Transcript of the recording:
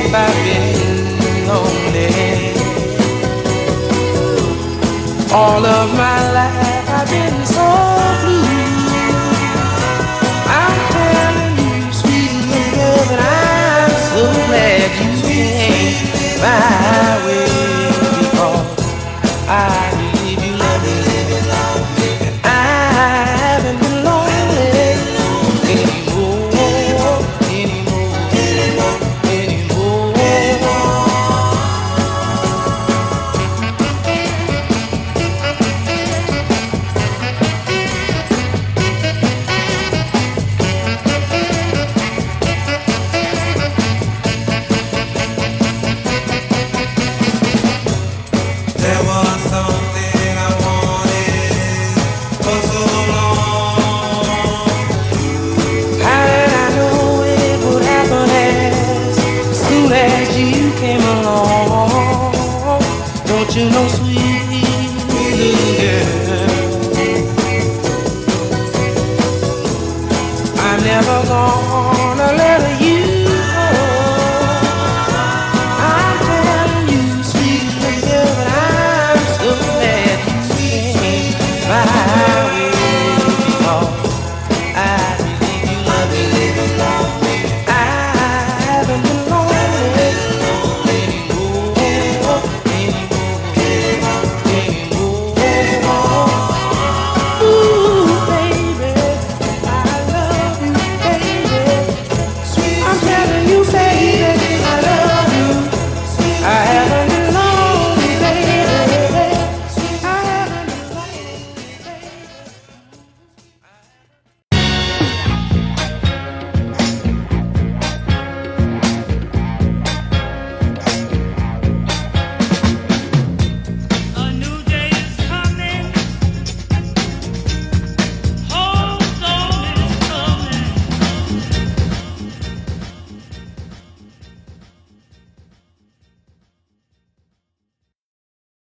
I've been lonely. All of my life I've been so blue. I'm telling you, sweet girl, that I'm so glad you came my way, because I believe you love me, and I haven't been lonely anymore, anymore, anymore. There was something I wanted for so long. How did I know it would happen as soon as you came along? Don't you know, sweet little girl, I'm never gonna let you